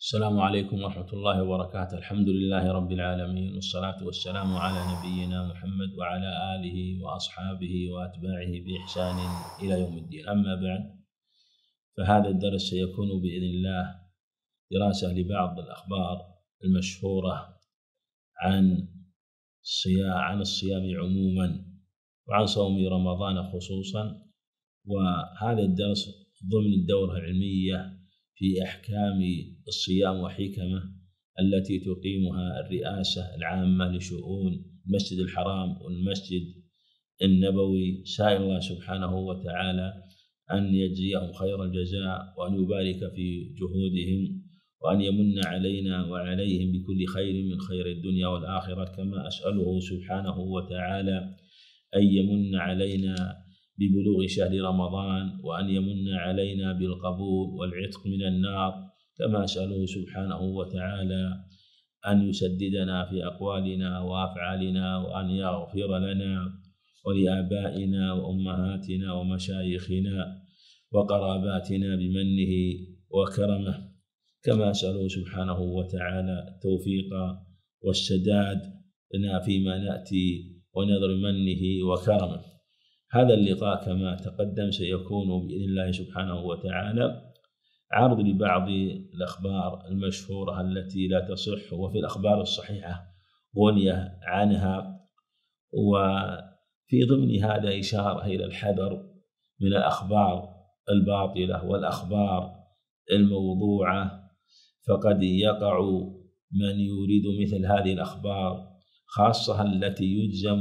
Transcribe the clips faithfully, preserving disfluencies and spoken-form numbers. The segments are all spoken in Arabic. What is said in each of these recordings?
السلام عليكم ورحمة الله وبركاته. الحمد لله رب العالمين، والصلاة والسلام على نبينا محمد وعلى آله وأصحابه وأتباعه بإحسان إلى يوم الدين. أما بعد، فهذا الدرس سيكون بإذن الله دراسة لبعض الأخبار المشهورة عن الصيام عن الصيام عموما وعن صوم رمضان خصوصا. وهذا الدرس ضمن الدورة العلمية في أحكام الصيام وحكمه التي تقيمها الرئاسة العامة لشؤون المسجد الحرام والمسجد النبوي. سائل الله سبحانه وتعالى أن يجزيهم خير الجزاء وأن يبارك في جهودهم وأن يمن علينا وعليهم بكل خير من خير الدنيا والآخرة، كما أسأله سبحانه وتعالى أن يمن علينا ببلوغ شهر رمضان وأن يمن علينا بالقبول والعتق من النار، كما أسأله سبحانه وتعالى أن يسددنا في أقوالنا وأفعالنا وأن يغفر لنا ولآبائنا وأمهاتنا ومشايخنا وقراباتنا بمنه وكرمه، كما أسأله سبحانه وتعالى التوفيق والسداد لنا فيما نأتي ونظر منه وكرمه. هذا اللقاء كما تقدم سيكون بإذن الله سبحانه وتعالى عرض لبعض الأخبار المشهورة التي لا تصح، وفي الأخبار الصحيحة غنية عنها، وفي ضمن هذا إشارة إلى الحذر من الأخبار الباطلة والأخبار الموضوعة، فقد يقع من يريد مثل هذه الأخبار خاصة التي يجزم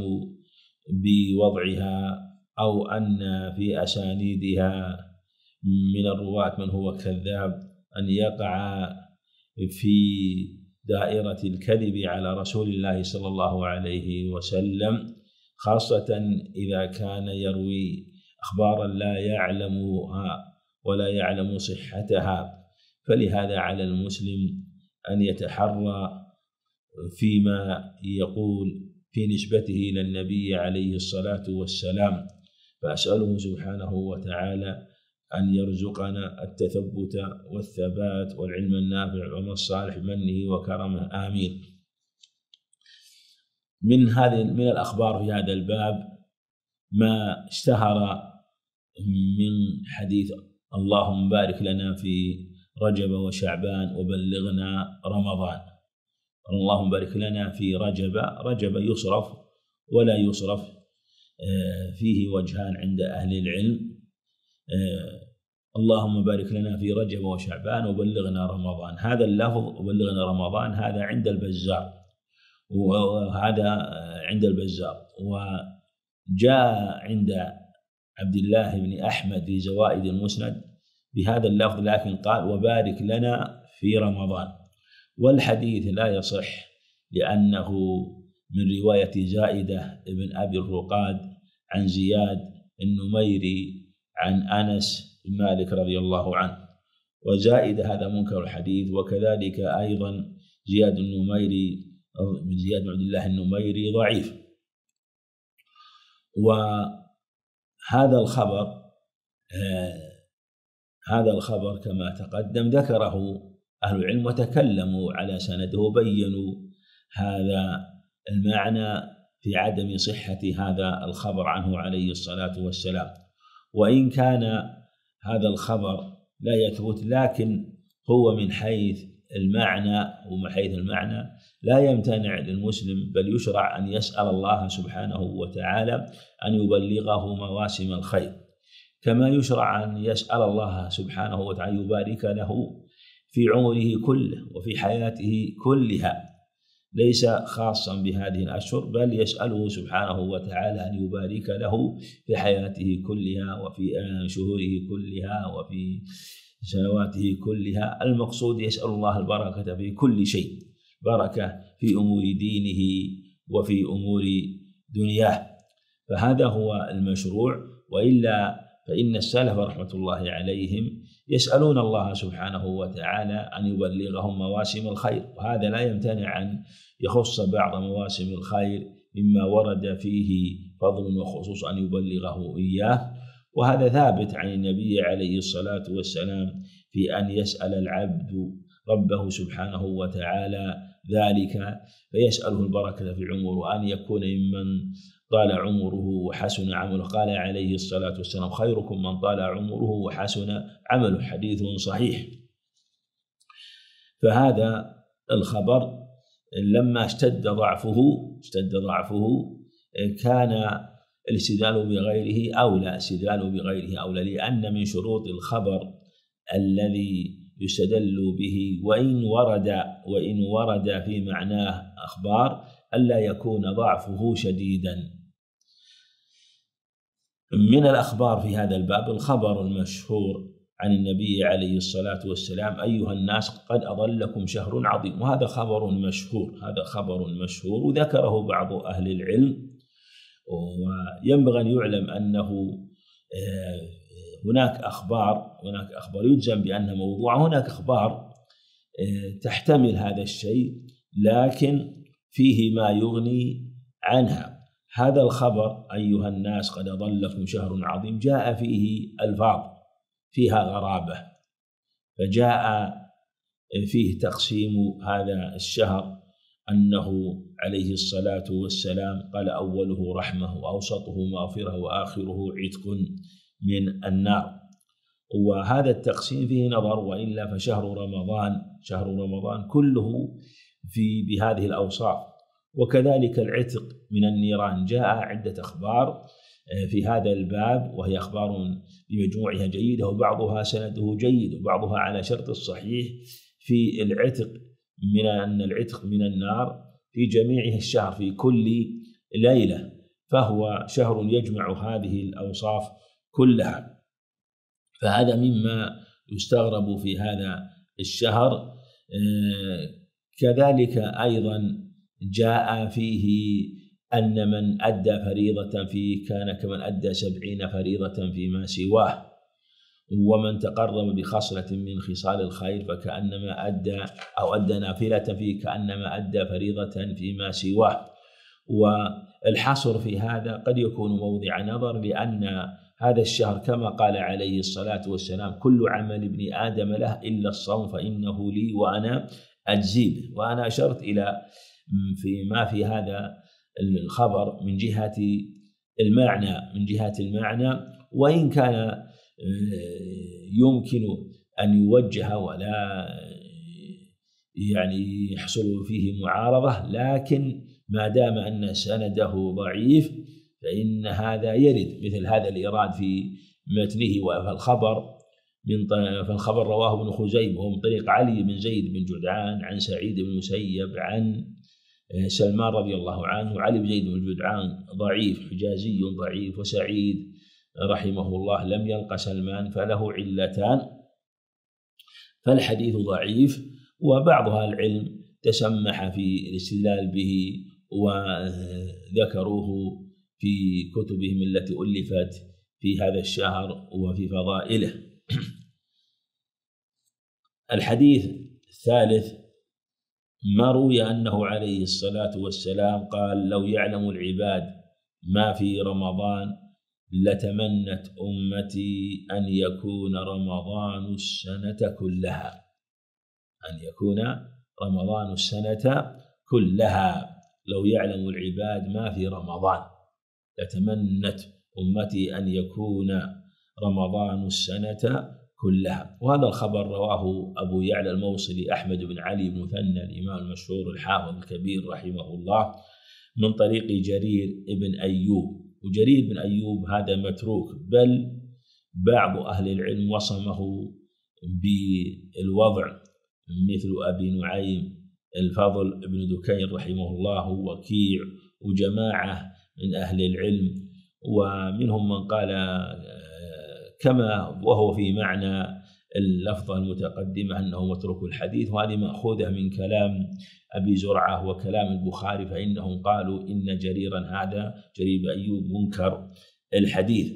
بوضعها أو أن في أسانيدها من الرواة من هو كذاب، أن يقع في دائرة الكذب على رسول الله صلى الله عليه وسلم، خاصة إذا كان يروي أخبارا لا يعلمها ولا يعلم صحتها. فلهذا على المسلم أن يتحرى فيما يقول في نسبته إلى النبي عليه الصلاة والسلام، فأسأله سبحانه وتعالى أن يرزقنا التثبت والثبات والعلم النافع وما الصالح منه وكرمه، آمين. من هذه من الأخبار في هذا الباب ما اشتهر من حديث اللهم بارك لنا في رجب وشعبان وبلغنا رمضان. اللهم بارك لنا في رجب، رجب يصرف ولا يصرف، فيه وجهان عند أهل العلم. اللهم بارك لنا في رجب وشعبان وبلغنا رمضان، هذا اللفظ وبلغنا رمضان هذا عند البزار، وهذا عند البزار وجاء عند عبد الله بن أحمد في زوائد المسند بهذا اللفظ، لكن قال وبارك لنا في رمضان، والحديث لا يصح لأنه من رواية زائدة بن أبي الرقاد عن زياد النميري عن أنس بن مالك رضي الله عنه، وزائدة هذا منكر الحديث، وكذلك أيضا زياد النميري من زياد بن عبد الله النميري ضعيف. وهذا الخبر آه هذا الخبر كما تقدم ذكره أهل العلم وتكلموا على سنده وبينوا هذا المعنى في عدم صحة هذا الخبر عنه عليه الصلاة والسلام. وإن كان هذا الخبر لا يثبت، لكن هو من حيث المعنى ومن حيث المعنى لا يمتنع للمسلم، بل يشرع أن يسأل الله سبحانه وتعالى أن يبلغه مواسم الخير، كما يشرع أن يسأل الله سبحانه وتعالى يبارك له في عمره كله وفي حياته كلها، ليس خاصا بهذه الأشهر، بل يسأله سبحانه وتعالى أن يبارك له في حياته كلها وفي شهوره كلها وفي سنواته كلها. المقصود يسأل الله البركة في كل شيء، بركة في أمور دينه وفي أمور دنياه، فهذا هو المشروع. وإلا فإن السلف رحمة الله عليهم يسألون الله سبحانه وتعالى أن يبلغهم مواسم الخير، وهذا لا يمتنع أن يخص بعض مواسم الخير مما ورد فيه فضل وخصوص أن يبلغه إياه، وهذا ثابت عن النبي عليه الصلاة والسلام في أن يسأل العبد ربه سبحانه وتعالى ذلك فيسأله البركة في عمره وأن يكون ممن طال عمره وحسن عمله. قال عليه الصلاة والسلام: خيركم من طال عمره وحسن عمله، حديث صحيح. فهذا الخبر لما اشتد ضعفه اشتد ضعفه كان الاستدلال بغيره أولى الاستدلال بغيره أولى لأن من شروط الخبر الذي يستدل به وإن ورد وإن ورد في معناه أخبار ألا يكون ضعفه شديدا. من الأخبار في هذا الباب الخبر المشهور عن النبي عليه الصلاة والسلام: أيها الناس قد أضلكم شهر عظيم. وهذا خبر مشهور هذا خبر مشهور وذكره بعض أهل العلم. وينبغي أن يعلم أنه هناك أخبار هناك أخبار يجزم بأنها موضوعة، هناك أخبار تحتمل هذا الشيء لكن فيه ما يغني عنها. هذا الخبر أيها الناس قد أضلكم شهر عظيم جاء فيه ألفاظ فيها غرابة، فجاء فيه تقسيم هذا الشهر أنه عليه الصلاة والسلام قال: أوله رحمة وأوسطه مغفرة وآخره عتق من النار. وهذا التقسيم فيه نظر، وإلا فشهر رمضان شهر رمضان كله في بهذه الأوصاف. وكذلك العتق من النيران جاء عدة أخبار في هذا الباب، وهي أخبار بمجموعها جيدة وبعضها سنده جيد وبعضها على شرط الصحيح في العتق، من أن العتق من النار في جميعه الشهر في كل ليلة، فهو شهر يجمع هذه الأوصاف كلها. فهذا مما يستغرب في هذا الشهر. كذلك أيضا جاء فيه أن من أدى فريضة فيه كان كمن أدى سبعين فريضة فيما سواه، ومن تقرب بخصلة من خصال الخير فكأنما أدى أو أدى نافلة فيه كأنما أدى فريضة فيما سواه. والحصر في هذا قد يكون موضع نظر، لأن هذا الشهر كما قال عليه الصلاة والسلام: كل عمل ابن آدم له إلا الصوم فإنه لي وأنا أجزي به. وأنا أشرت إلى فيما في هذا الخبر من جهة المعنى من جهة المعنى وإن كان يمكن أن يوجه ولا يعني يحصل فيه معارضة، لكن ما دام أن سنده ضعيف فإن هذا يرد مثل هذا الإيراد في متنه. فالخبر من فالخبر رواه ابن خزيمة وهو من طريق علي بن زيد بن جدعان عن سعيد بن المسيب عن سلمان رضي الله عنه. علي بن زيد بن جدعان ضعيف حجازي ضعيف، وسعيد رحمه الله لم يلق سلمان فله علتان، فالحديث ضعيف. وبعض أهل العلم تسمح في الاستدلال به وذكروه في كتبهم التي ألفت في هذا الشهر وفي فضائله. الحديث الثالث ما روي أنه عليه الصلاة والسلام قال: لو يعلم العباد ما في رمضان لتمنت أمتي أن يكون رمضان السنة كلها أن يكون رمضان السنة كلها لو يعلم العباد ما في رمضان لتمنت أمتي أن يكون رمضان السنة كلها. وهذا الخبر رواه أبو يعلى الموصلي أحمد بن علي بن مثنى الإمام المشهور الحافظ الكبير رحمه الله من طريق جرير بن أيوب. وجرير بن أيوب هذا متروك، بل بعض أهل العلم وصمه بالوضع مثل أبي نعيم الفضل بن دكين رحمه الله وكيع وجماعة من أهل العلم، ومنهم من قال كما وهو في معنى اللفظة المتقدمة أنه متروك الحديث. وهذه مأخوذة من كلام أبي زرعة وكلام البخاري، فإنهم قالوا إن جريرا هذا جرير بن أيوب منكر الحديث.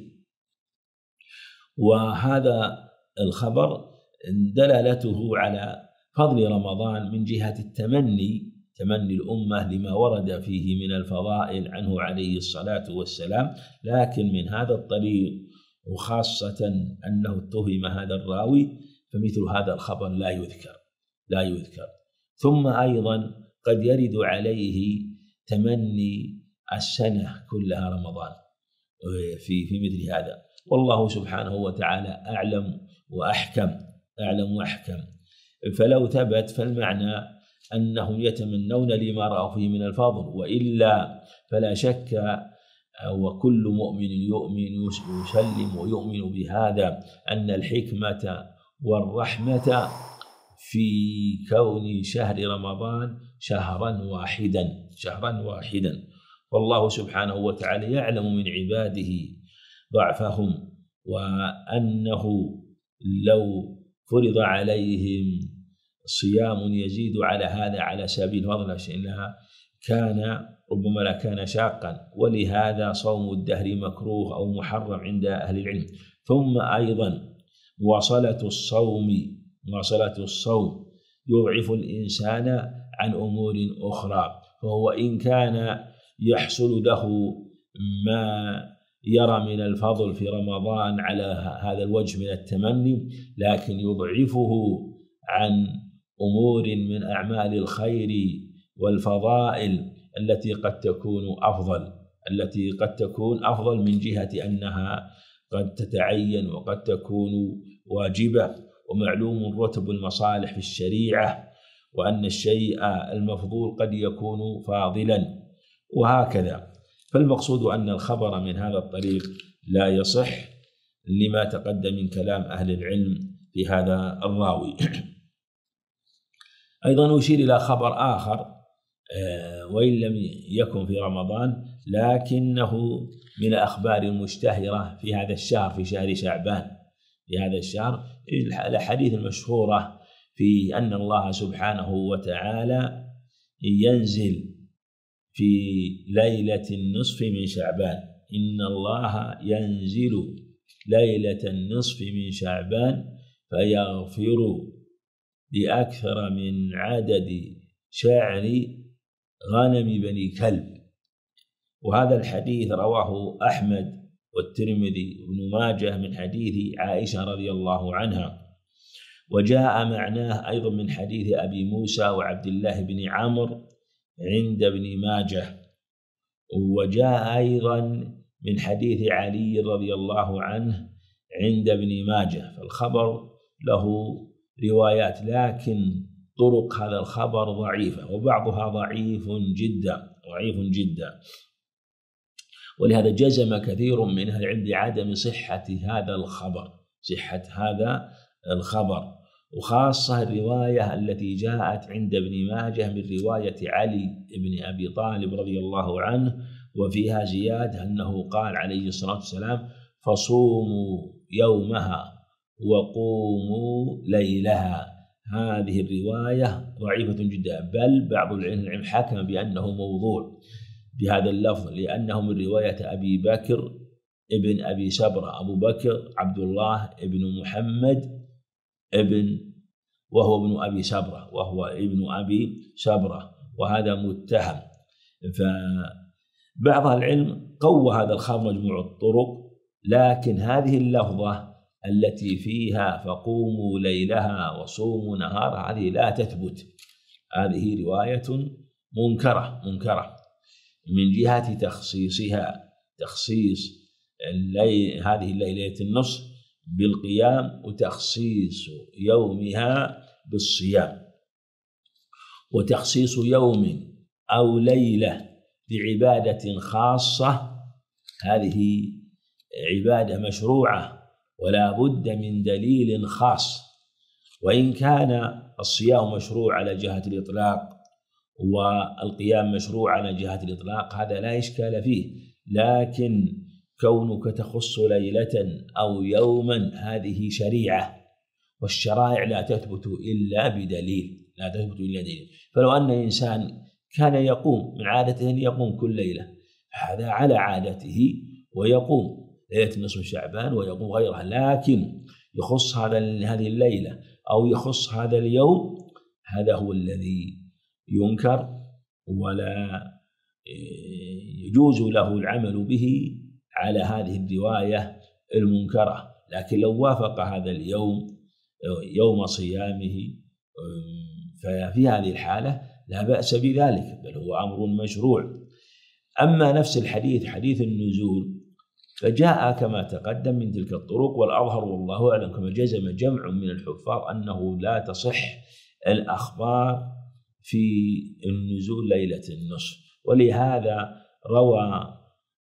وهذا الخبر دلالته على فضل رمضان من جهة التمني تمني الأمة لما ورد فيه من الفضائل عنه عليه الصلاة والسلام، لكن من هذا الطريق وخاصة أنه اتهم هذا الراوي فمثل هذا الخبر لا يذكر. لا يذكر. ثم أيضا قد يرد عليه تمني السنة كلها رمضان في في مثل هذا، والله سبحانه وتعالى أعلم وأحكم أعلم وأحكم. فلو ثبت فالمعنى أنهم يتمنون لما رأوا فيه من الفضل، وإلا فلا شك وكل مؤمن يؤمن يسلم ويؤمن بهذا أن الحكمة والرحمة في كون شهر رمضان شهرا واحدا شهرا واحدا والله سبحانه وتعالى يعلم من عباده ضعفهم، وأنه لو فرض عليهم صيام يزيد على هذا على سبيل فضل إنها كان ربما لكان شاقا، ولهذا صوم الدهر مكروه أو محرم عند أهل العلم. ثم أيضا مواصلة الصوم مواصلة الصوم يضعف الإنسان عن أمور أخرى، فهو إن كان يحصل له ما يرى من الفضل في رمضان على هذا الوجه من التمني، لكن يضعفه عن أمور من أعمال الخير والفضائل التي قد تكون أفضل التي قد تكون أفضل من جهة أنها قد تتعين وقد تكون واجبة. ومعلوم رتب المصالح في الشريعة، وأن الشيء المفضول قد يكون فاضلا، وهكذا. فالمقصود أن الخبر من هذا الطريق لا يصح لما تقدم من كلام أهل العلم في هذا الراوي. أيضا أشير إلى خبر آخر وإن لم يكن في رمضان لكنه من الأخبار المشتهرة في هذا الشهر، في شهر شعبان في هذا الشهر، الحديث المشهورة في أن الله سبحانه وتعالى ينزل في ليلة النصف من شعبان. إن الله ينزل ليلة النصف من شعبان فيغفر بأكثر من عدد شعر غنم بني كلب. وهذا الحديث رواه أحمد والترمذي وابن ماجه من حديث عائشة رضي الله عنها، وجاء معناه أيضا من حديث أبي موسى وعبد الله بن عمرو عند ابن ماجه، وجاء أيضا من حديث علي رضي الله عنه عند ابن ماجه. فالخبر له روايات، لكن طرق هذا الخبر ضعيفة، وبعضها ضعيف جدا ضعيف جدا ولهذا جزم كثير من أهل العلم بعدم صحة هذا الخبر صحة هذا الخبر وخاصة الرواية التي جاءت عند ابن ماجه من رواية علي بن أبي طالب رضي الله عنه، وفيها زيادة أنه قال عليه الصلاة والسلام: فصوموا يومها وقوموا ليلها. هذه الرواية ضعيفة جدا، بل بعض العلم حكم بأنه موضوع بهذا اللفظ، لأنه من رواية أبي بكر ابن أبي سبرة. أبو بكر عبد الله ابن محمد ابن وهو ابن أبي سبرة وهو ابن أبي سبرة وهذا متهم. فبعض العلم قوى هذا الخبر مجموع الطرق، لكن هذه اللفظة التي فيها فقوموا ليلها وصوموا نهارها هذه لا تثبت، هذه رواية منكرة منكرة من جهة تخصيصها تخصيص الليل هذه الليلة النصف بالقيام، وتخصيص يومها بالصيام، وتخصيص يوم أو ليلة بعبادة خاصة. هذه عبادة مشروعة ولا بد من دليل خاص، وإن كان الصيام مشروع على جهة الإطلاق والقيام مشروع على جهة الإطلاق هذا لا إشكال فيه، لكن كونك تخص ليلة أو يوما هذه شريعة، والشرائع لا تثبت إلا بدليل لا تثبت إلا دليل. فلو أن إنسان كان يقوم من عادته أن يقوم كل ليلة، هذا على عادته ويقوم ليلة نصف شعبان ويقوم غيرها، لكن يخص هذا هذه الليلة أو يخص هذا اليوم، هذا هو الذي ينكر ولا يجوز له العمل به على هذه الرواية المنكرة. لكن لو وافق هذا اليوم يوم صيامه ففي هذه الحالة لا بأس بذلك، بل هو أمر مشروع. أما نفس الحديث حديث النزول فجاء كما تقدم من تلك الطرق، والأظهر والله أعلم كما جزم جمع من الحفاظ أنه لا تصح الأخبار في النزول ليلة النصف. ولهذا روى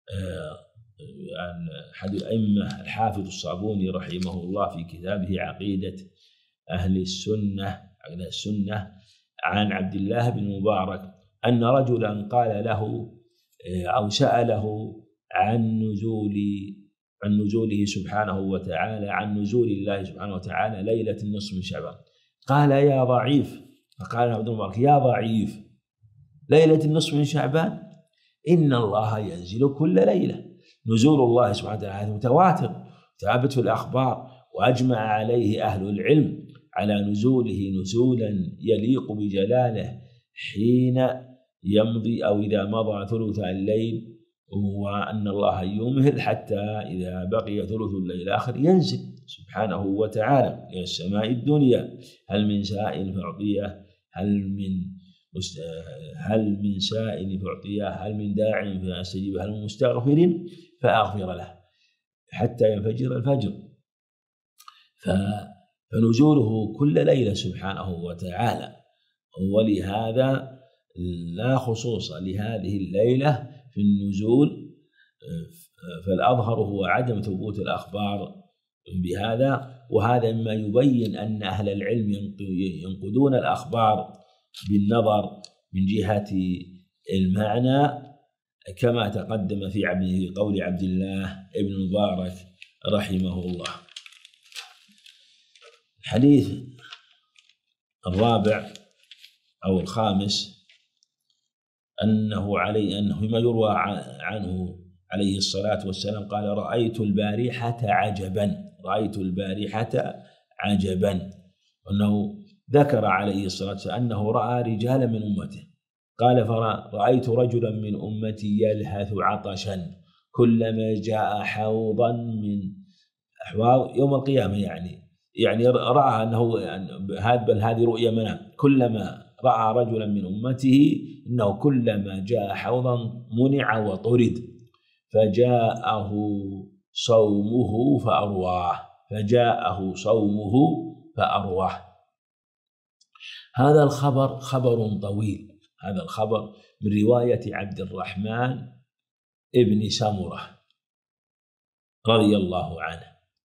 أحد الأئمة الحافظ الصابوني رحمه الله في كتابه عقيدة أهل السنة عقيدة السنة عن عبد الله بن مبارك أن رجلا قال له أو سأله عن نزول عن نزوله سبحانه وتعالى عن نزول الله سبحانه وتعالى ليلة النصف من شعبان، قال يا ضعيف، فقال عبد المبارك يا ضعيف ليلة النصف من شعبان إن الله ينزل كل ليلة. نزول الله سبحانه وتعالى متواتر ثابت في الأخبار، وأجمع عليه أهل العلم على نزوله نزولا يليق بجلاله حين يمضي أو إذا مضى ثلث الليل، وأن الله يمهل حتى إذا بقي ثلث الليل الآخر ينزل سبحانه وتعالى إلى السماء الدنيا. هل من سائل فأعطيه، هل من هل من سائل فأعطيه، هل من داع فأستجيب، هل من مستغفر فأغفر له حتى ينفجر الفجر. فنزوله كل ليلة سبحانه وتعالى، ولهذا لا خصوص لهذه الليلة في النزول، فالأظهر هو عدم ثبوت الأخبار بهذا. وهذا مما يبين أن أهل العلم ينقدون الأخبار بالنظر من جهة المعنى كما تقدم في قول عبد الله بن مبارك رحمه الله. الحديث الرابع أو الخامس أنه عليه أنه ما يروى عنه عليه الصلاة والسلام قال رأيت البارحة عجبا رأيت البارحة عجبا وأنه ذكر عليه الصلاة والسلام أنه رأى رجالا من أمته، قال فرأيت رجلا من أمتي يلهث عطشا كلما جاء حوضا من أحواض يوم القيامة، يعني يعني رأى أنه بل هذه رؤيا منام، كلما رأى رجلا من أمته إنه كلما جاء حوضا منع وطرد فجاءه صومه فأرواه فجاءه صومه فأرواه. هذا الخبر خبر طويل، هذا الخبر من رواية عبد الرحمن ابن سمرة رضي الله عنه،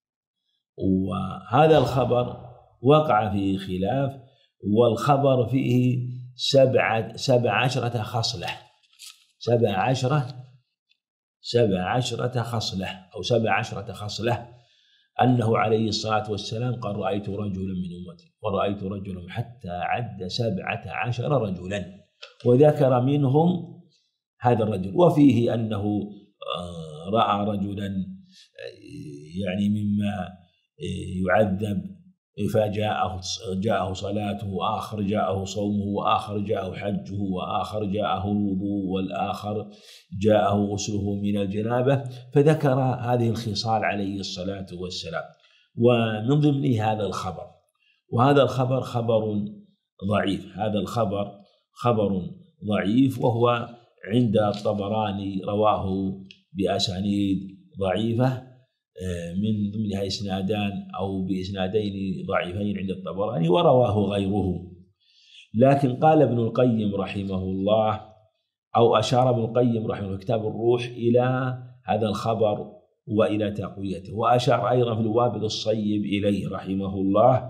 وهذا الخبر وقع فيه خلاف، والخبر فيه سبعة سبع عشرة خصلة سبع عشرة سبع عشرة خصلة أو سبع عشرة خصلة أنه عليه الصلاة والسلام قال رأيت رجلا من أمتي ورأيت رجلا حتى عد سبعة عشر رجلا، وذكر منهم هذا الرجل، وفيه أنه رأى رجلا يعني مما يعذب فجاءه جاءه صلاته، وآخر جاءه صومه، وآخر جاءه حجه، وآخر جاءه الوضوء، والآخر جاءه غسله من الجنابة، فذكر هذه الخصال عليه الصلاة والسلام. ومن ضمن هذا الخبر، وهذا الخبر خبر ضعيف هذا الخبر خبر ضعيف وهو عند الطبراني رواه بأسانيد ضعيفة، من ضمنها إسنادان أو بإسنادين ضعيفين عند الطبراني ورواه غيره. لكن قال ابن القيم رحمه الله أو أشار ابن القيم رحمه الله كتاب الروح إلى هذا الخبر وإلى تقويته، وأشار أيضا في الوابل الصيب إليه رحمه الله،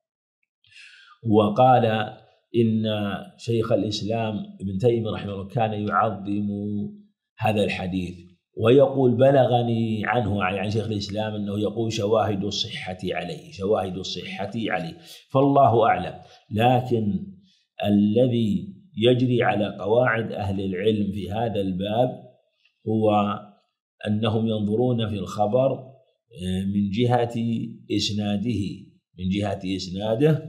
وقال إن شيخ الإسلام ابن تيمية رحمه الله كان يعظم هذا الحديث ويقول بلغني عنه عن شيخ الإسلام أنه يقول شواهد الصحة عليه شواهد الصحة عليه فالله أعلم. لكن الذي يجري على قواعد أهل العلم في هذا الباب هو أنهم ينظرون في الخبر من جهة إسناده من جهة إسناده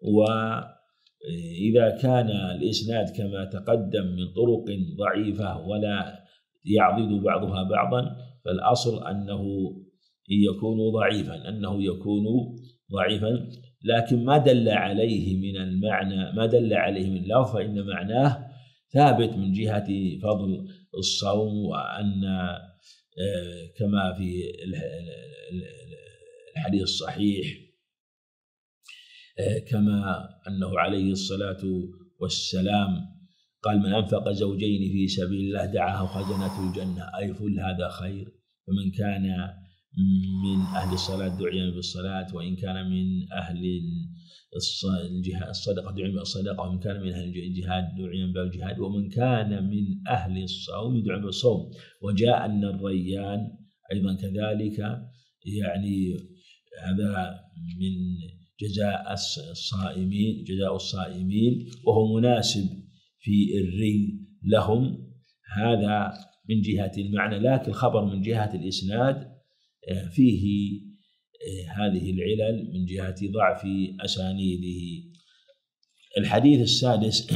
وإذا كان الإسناد كما تقدم من طرق ضعيفة ولا يعضد بعضها بعضا فالأصل أنه يكون ضعيفا أنه يكون ضعيفا لكن ما دل عليه من المعنى ما دل عليه من اللفظ فإن معناه ثابت من جهة فضل الصوم، وأن كما في الحديث الصحيح كما أنه عليه الصلاة والسلام قال: من أنفق زوجين في سبيل الله دعاه خزنة الجنة، أي فل هذا خير. فمن كان من أهل الصلاة دعي بالصلاة، وإن كان من أهل الصدقة دعي بالصدقة، ومن كان من أهل الجهاد دعي بالجهاد، ومن كان من أهل الصوم دعي بالصوم. وجاء أن الريان أيضا كذلك، يعني هذا من جزاء الصائمين جزاء الصائمين، وهو مناسب في الري لهم. هذا من جهة المعنى، لكن الخبر من جهة الإسناد فيه هذه العلل من جهة ضعف أسانيده. الحديث السادس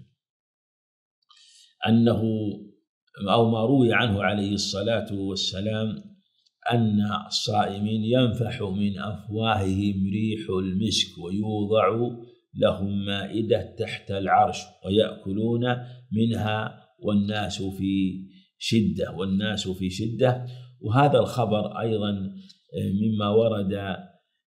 أنه أو ما روي عنه عليه الصلاة والسلام أن الصائمين ينفح من أفواههم ريح المسك، ويوضع لهم مائدة تحت العرش ويأكلون منها والناس في شدة والناس في شدة. وهذا الخبر أيضا مما ورد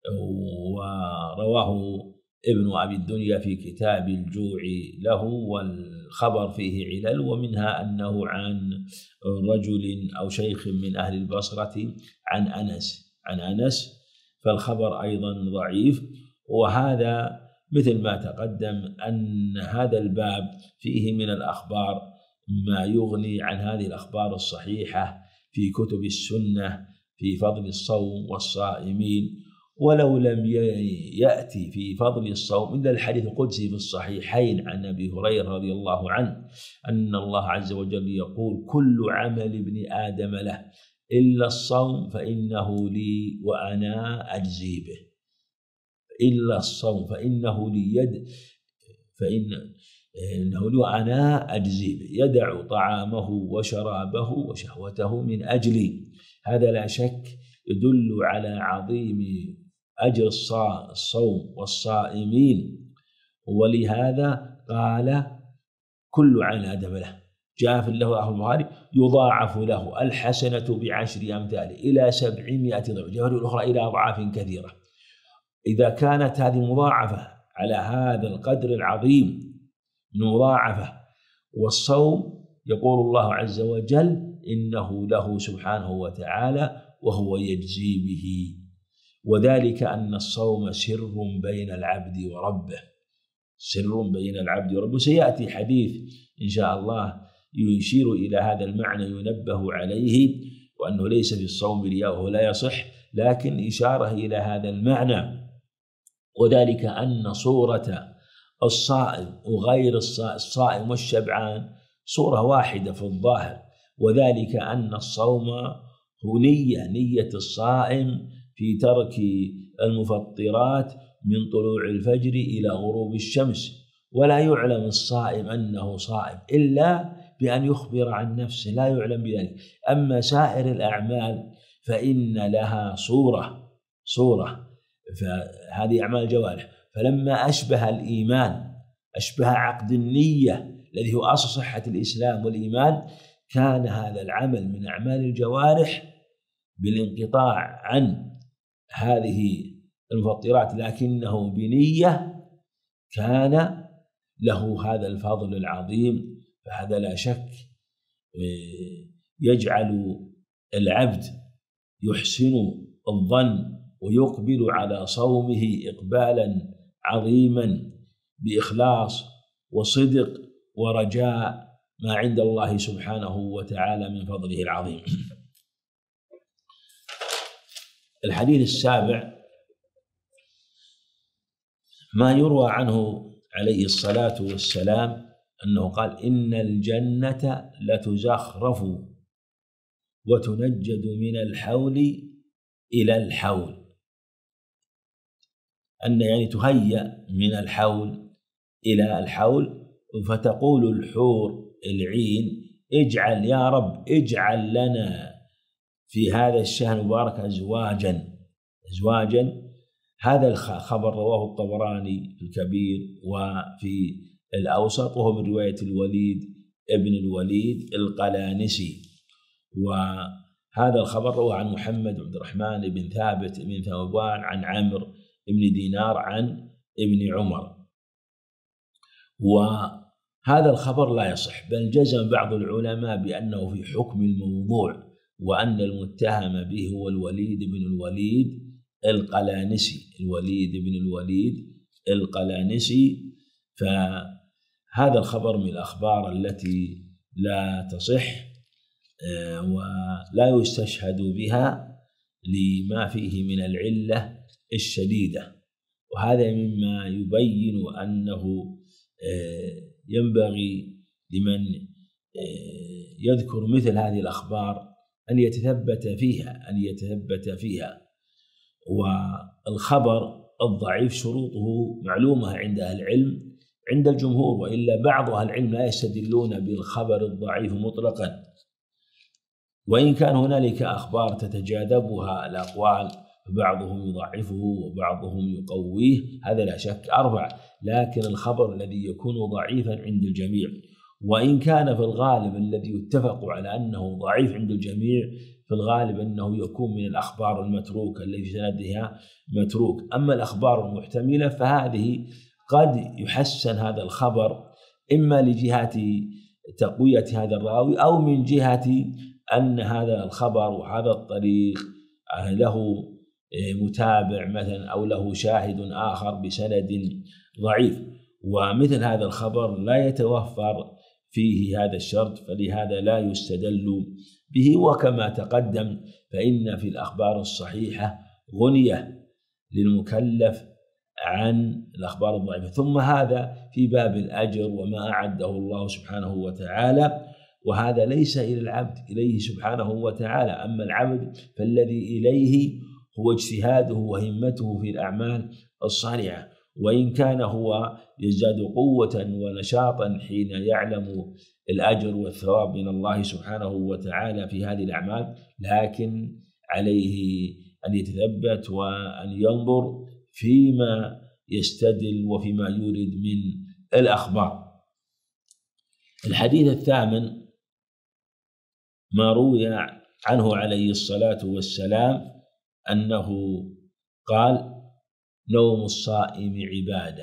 ورواه ابن أبي الدنيا في كتاب الجوع له، والخبر فيه علل، ومنها أنه عن رجل أو شيخ من أهل البصرة عن أنس عن أنس فالخبر أيضا ضعيف. وهذا مثل ما تقدم أن هذا الباب فيه من الأخبار ما يغني عن هذه الأخبار الصحيحة في كتب السنة في فضل الصوم والصائمين. ولو لم يأتي في فضل الصوم إلا الحديث القدسي في الصحيحين عن أبي هريرة رضي الله عنه أن الله عز وجل يقول: كل عمل ابن آدم له إلا الصوم فإنه لي وأنا أجزي به. إلا الصوم فإنه لي يد فإن إنه لي وأنا أجزي به، يدع طعامه وشرابه وشهوته من أجلي. هذا لا شك يدل على عظيم أجر الصوم والصائمين. ولهذا قال: كل عن آدم له. جاء في له أخو البخاري: يضاعف له الحسنة بعشر أمثاله إلى سبعمائة ضعف، جاء الأخرى إلى أضعاف كثيرة. إذا كانت هذه المضاعفة على هذا القدر العظيم مضاعفة، والصوم يقول الله عز وجل إنه له سبحانه وتعالى وهو يجزي به، وذلك أن الصوم سر بين العبد وربه سر بين العبد وربه. سيأتي حديث إن شاء الله يشير إلى هذا المعنى ينبه عليه، وأنه ليس في الصوم رياء وهو لا يصح، لكن إشارة إلى هذا المعنى، وذلك أن صورة الصائم وغير الصائم والشبعان صورة واحدة في الظاهر، وذلك أن الصوم هو نية نية الصائم في ترك المفطرات من طلوع الفجر إلى غروب الشمس. ولا يعلم الصائم أنه صائم إلا بأن يخبر عن نفسه، لا يعلم بذلك. أما سائر الأعمال فإن لها صورة صورة فهذه أعمال الجوارح. فلما أشبه الإيمان أشبه عقد النية الذي هو أصل صحة الإسلام والإيمان، كان هذا العمل من أعمال الجوارح بالانقطاع عن هذه المفطرات، لكنه بنية كان له هذا الفضل العظيم. فهذا لا شك يجعل العبد يحسن الظن ويقبل على صومه إقبالا عظيما بإخلاص وصدق ورجاء ما عند الله سبحانه وتعالى من فضله العظيم. الحديث السابع ما يروى عنه عليه الصلاة والسلام أنه قال: إن الجنة لتزخرف وتنجد من الحول إلى الحول، أن يعني تهيأ من الحول إلى الحول، فتقول الحور العين: اجعل يا رب اجعل لنا في هذا الشهر المبارك أزواجا أزواجا هذا الخبر رواه الطبراني في الكبير وفي الأوسط، وهو من رواية الوليد ابن الوليد القلانسي. وهذا الخبر رواه عن محمد بن عبد الرحمن بن ثابت بن ثوبان عن عمرو بن دينار عن ابن عمر. وهذا الخبر لا يصح، بل جزم بعض العلماء بأنه في حكم الموضوع، وأن المتهم به هو الوليد بن الوليد القلانسي الوليد بن الوليد القلانسي. فهذا الخبر من الأخبار التي لا تصح ولا يستشهد بها لما فيه من العلة الشديدة، وهذا مما يبين أنه ينبغي لمن يذكر مثل هذه الأخبار أن يتثبت فيها أن يتثبت فيها والخبر الضعيف شروطه معلومة عند أهل العلم عند الجمهور، وإلا بعض أهل العلم لا يستدلون بالخبر الضعيف مطلقا، وإن كان هنالك أخبار تتجاذبها الأقوال فبعضهم يضعفه وبعضهم يقويه، هذا لا شك أربع، لكن الخبر الذي يكون ضعيفا عند الجميع، وإن كان في الغالب الذي يتفق على أنه ضعيف عند الجميع في الغالب أنه يكون من الأخبار المتروكة التي في سندها متروك. أما الأخبار المحتملة فهذه قد يحسن هذا الخبر إما لجهة تقوية هذا الراوي أو من جهة أن هذا الخبر وهذا الطريق له متابع مثلا أو له شاهد آخر بسند ضعيف، ومثل هذا الخبر لا يتوفر فيه هذا الشرط، فلهذا لا يستدل به. وكما تقدم فإن في الأخبار الصحيحة غنية للمكلف عن الأخبار الضعيفة. ثم هذا في باب الأجر وما أعده الله سبحانه وتعالى، وهذا ليس إلى العبد، إليه سبحانه وتعالى. أما العبد فالذي إليه هو اجتهاده وهمته في الأعمال الصالحة، وإن كان هو يزداد قوة ونشاطا حين يعلم الأجر والثواب من الله سبحانه وتعالى في هذه الأعمال، لكن عليه أن يتثبت وأن ينظر فيما يستدل وفيما يورد من الأخبار. الحديث الثامن ما روي عنه عليه الصلاة والسلام أنه قال: نوم الصائم عبادة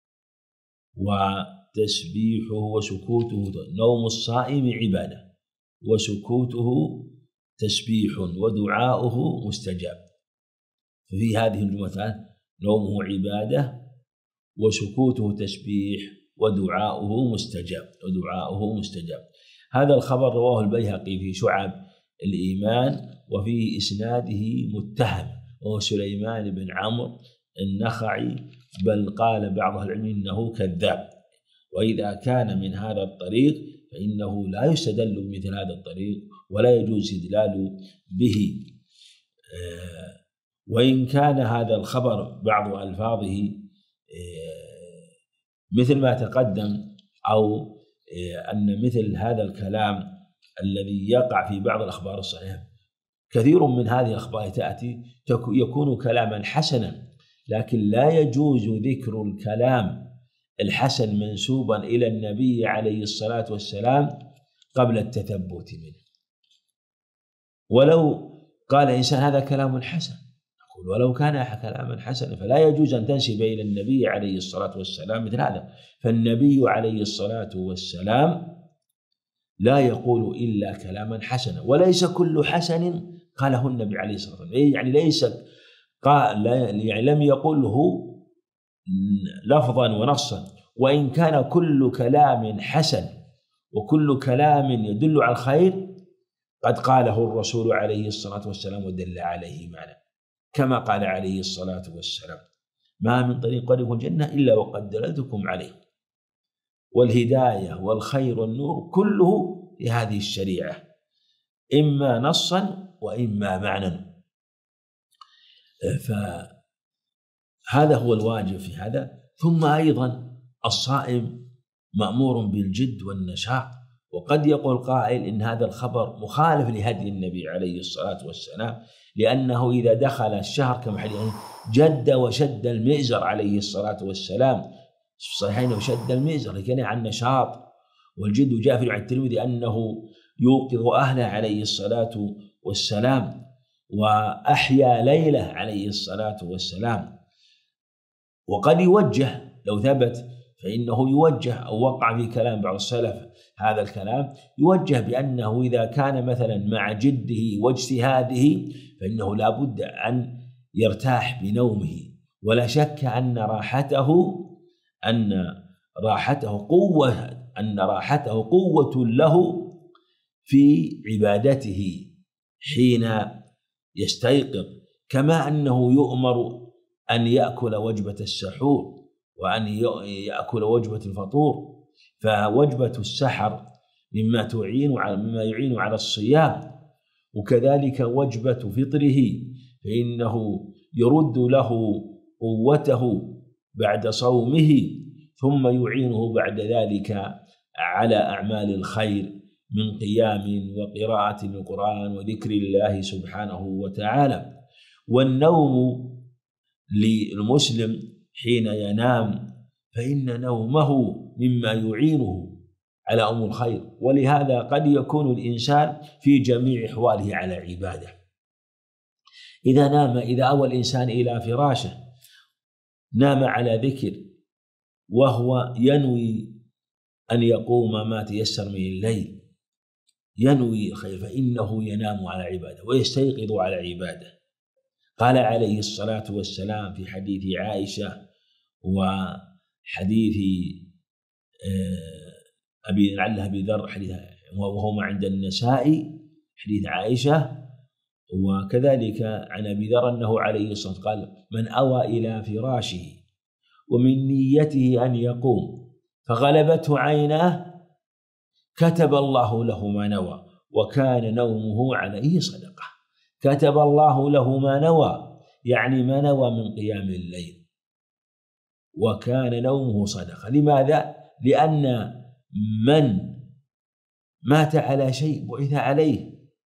وتسبيحه وسكوته نوم الصائم عبادة وسكوته تسبيح ودعاؤه مستجاب. ففي هذه الجملة نومه عبادة وسكوته تسبيح ودعاؤه مستجاب ودعاؤه مستجاب. هذا الخبر رواه البيهقي في شعب الإيمان، وفي إسناده متهم وهو سليمان بن عمرو النخعي، بل قال بعض أهل العلم إنه كذاب. وإذا كان من هذا الطريق فإنه لا يستدل بمثل هذا الطريق ولا يجوز استدلال به. وإن كان هذا الخبر بعض ألفاظه مثل ما تقدم، أو أن مثل هذا الكلام الذي يقع في بعض الأخبار الصحيحة كثير من هذه الأخبار تأتي يكون كلاما حسنا، لكن لا يجوز ذكر الكلام الحسن منسوبا إلى النبي عليه الصلاة والسلام قبل التثبت منه. ولو قال إنسان هذا كلام حسن، نقول ولو كان كلاما حسنا فلا يجوز أن تنسب إلى النبي عليه الصلاة والسلام مثل هذا. فالنبي عليه الصلاة والسلام لا يقول إلا كلاما حسنا، وليس كل حسن قاله النبي عليه الصلاة والسلام، يعني ليس قال يعني لم يقله لفظا ونصا، وإن كان كل كلام حسن وكل كلام يدل على الخير قد قاله الرسول عليه الصلاة والسلام ودل عليه معنا، كما قال عليه الصلاة والسلام: ما من طريق يدخل الجنة إلا وقد دللتكم عليه، والهداية والخير والنور كله في هذه الشريعة إما نصا وإما معنى. فهذا هو الواجب في هذا. ثم أيضا الصائم مأمور بالجد والنشاط وقد يقول قائل إن هذا الخبر مخالف لهدي النبي عليه الصلاة والسلام، لأنه إذا دخل الشهر كما حديث جد وشد المئزر عليه الصلاة والسلام في الصحيحين، وشد المئزر لكن عن نشاط، والجد جاء في عن الترمذي أنه يوقظ أهله عليه الصلاة والسلام، وأحيا ليلة عليه الصلاة والسلام. وقد يوجه لو ثبت فإنه يوجه أو وقع في كلام بعض السلف هذا الكلام، يوجه بأنه إذا كان مثلا مع جده واجتهاده فإنه لا بد أن يرتاح بنومه، ولا شك أن راحته أن راحته قوة أن راحته قوة له في عبادته حين يستيقظ، كما أنه يؤمر أن يأكل وجبة السحور وأن يأكل وجبة الفطور، فوجبة السحر مما تعين مما يعين على الصيام، وكذلك وجبة فطره فإنه يرد له قوته بعد صومه، ثم يعينه بعد ذلك على أعمال الخير من قيام وقراءة القرآن وذكر الله سبحانه وتعالى. والنوم للمسلم حين ينام فإن نومه مما يعينه على أمور الخير، ولهذا قد يكون الإنسان في جميع أحواله على عبادة. إذا نام إذا أوى الإنسان إلى فراشه نام على ذكر وهو ينوي أن يقوم ما تيسر من الليل، ينوي الخير فإنه ينام على عبادة ويستيقظ على عبادة. قال عليه الصلاة والسلام في حديث عائشة وحديث أبي لعله أبي ذر حديث وهما عند النسائي حديث عائشة، وكذلك عن أبي ذر أنه عليه الصلاة والسلام قال: من أوى إلى فراشه ومن نيته أن يقوم فغلبته عيناه كتب الله له ما نوى وكان نومه عليه صدقة. كتب الله له ما نوى يعني ما نوى من قيام الليل، وكان نومه صدقة. لماذا؟ لأن من مات على شيء بعث عليه،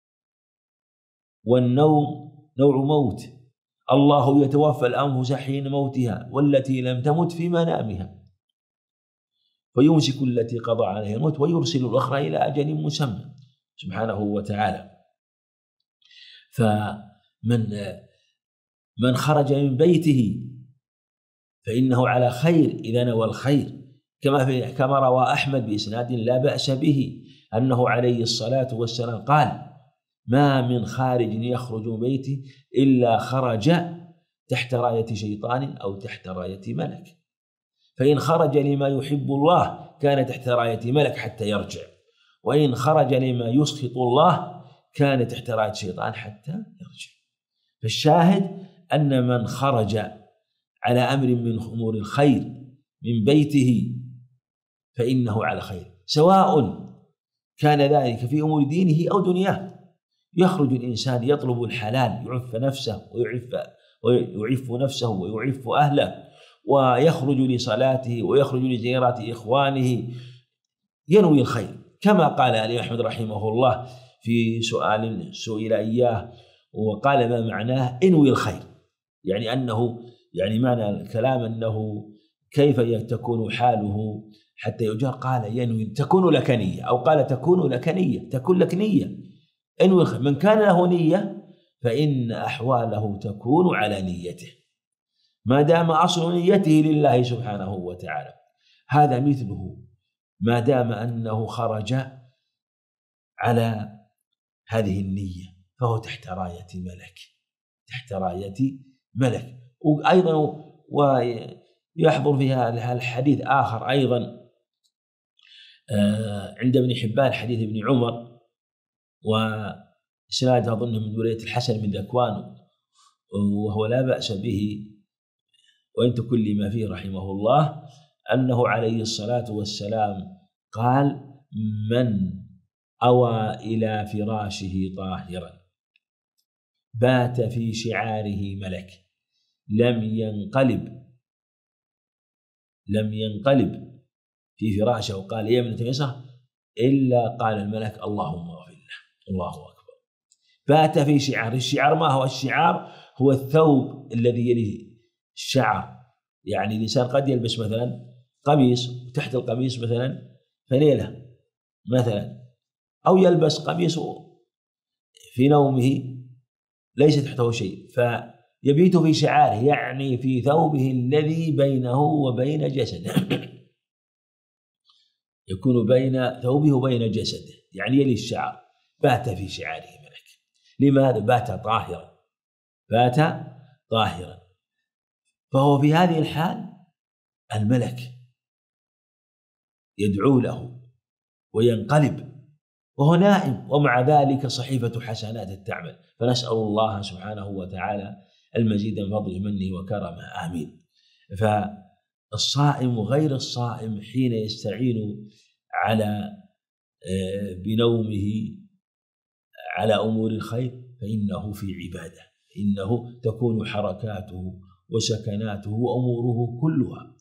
والنوم نوع موت. الله يتوفى الأنفس حين موتها والتي لم تمت في منامها فيمسك التي قضى عليها الموت ويرسل الأخرى إلى أجل مسمى سبحانه وتعالى. فمن من خرج من بيته فإنه على خير إذا نوى الخير، كما في كما روى أحمد بإسناد لا بأس به أنه عليه الصلاة والسلام قال: ما من خارج يخرج من بيته إلا خرج تحت راية شيطان أو تحت راية ملك، فإن خرج لما يحب الله كان تحت راية ملك حتى يرجع، وإن خرج لما يسخط الله كان تحت راية شيطان حتى يرجع. فالشاهد أن من خرج على أمر من أمور الخير من بيته فإنه على خير، سواء كان ذلك في أمور دينه أو دنياه. يخرج الإنسان يطلب الحلال يعف نفسه ويعف ويعف نفسه ويعف أهله، ويخرج لصلاته ويخرج لزيارة إخوانه ينوي الخير، كما قال الإمام أحمد رحمه الله في سؤال سئل إياه وقال: ما معناه انوي الخير؟ يعني أنه يعني معنى الكلام أنه كيف تكون حاله حتى يجار؟ قال: ينوي تكون لك نية، أو قال: تكون لك نية، تكون لك نية، انوي الخير. من كان له نية فإن أحواله تكون على نيته ما دام أصل نيته لله سبحانه وتعالى. هذا مثله ما دام أنه خرج على هذه النية فهو تحت راية ملك، تحت راية ملك. وأيضا ويحضر فيها الحديث آخر أيضا عند ابن حبان حديث ابن عمر، وإسناد أظن من ولاية الحسن من ذكوان، وهو لا بأس به وإن تكن لما فيه رحمه الله، أنه عليه الصلاة والسلام قال: من أوى إلى فراشه طاهرا بات في شعاره ملك لم ينقلب لم ينقلب في فراشه. وقال يمنة يسرى إلا قال الملك اللهم اغفر له. الله أكبر. بات في شعار. الشعار ما هو الشعار؟ هو الثوب الذي يليه الشعر. يعني الإنسان قد يلبس مثلا قميص وتحت القميص مثلا فنيلة مثلا، أو يلبس قميص في نومه ليس تحته شيء فيبيت في شعاره، يعني في ثوبه الذي بينه وبين جسده يكون بين ثوبه وبين جسده، يعني يلي الشعر. بات في شعاره ملك. لماذا؟ بات طاهرا، بات طاهرا. فهو في هذه الحال الملك يدعو له وينقلب وهو نائم، ومع ذلك صحيفة حسنات تعمل. فنسأل الله سبحانه وتعالى المزيد من فضله منه وكرمه، آمين. فالصائم وغير الصائم حين يستعين على بنومه على أمور الخير فإنه في عبادة، إنه تكون حركاته وسكناته وأموره كلها.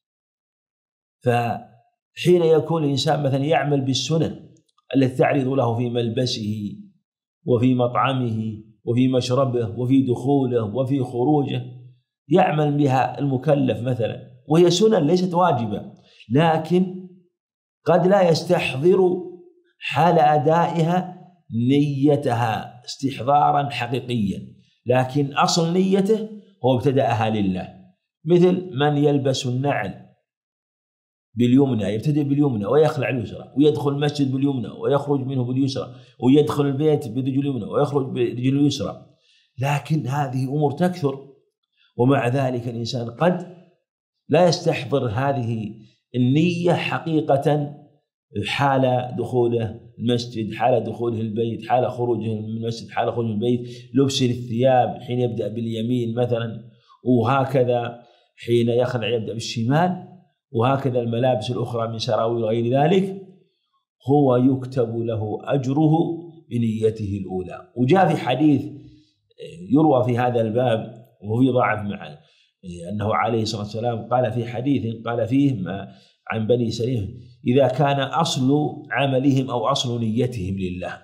فحين يكون الإنسان مثلا يعمل بالسنن التي تعرض له في ملبسه وفي مطعمه وفي مشربه وفي دخوله وفي خروجه، يعمل بها المكلف مثلا، وهي سنن ليست واجبة، لكن قد لا يستحضر حال أدائها نيتها استحضارا حقيقيا، لكن أصل نيته هو ابتدأها لله. مثل من يلبس النعل باليمنى، يبتدئ باليمنى ويخلع اليسرى، ويدخل المسجد باليمنى ويخرج منه باليسرى، ويدخل البيت برجل اليمنى ويخرج برجل اليسرى، لكن هذه أمور تكثر، ومع ذلك الإنسان قد لا يستحضر هذه النية حقيقة حال دخوله المسجد، حال دخوله البيت، حال خروجه من المسجد، حال خروجه من البيت، لبس الثياب حين يبدأ باليمين مثلا، وهكذا حين يخلع يبدأ بالشمال، وهكذا الملابس الأخرى من سراويل وغير ذلك، هو يكتب له أجره بنيته الأولى. وجاء في حديث يروى في هذا الباب وهو ضعف معه أنه عليه الصلاة والسلام قال في حديث قال فيه عن بني سليم إذا كان أصل عملهم أو أصل نيتهم لله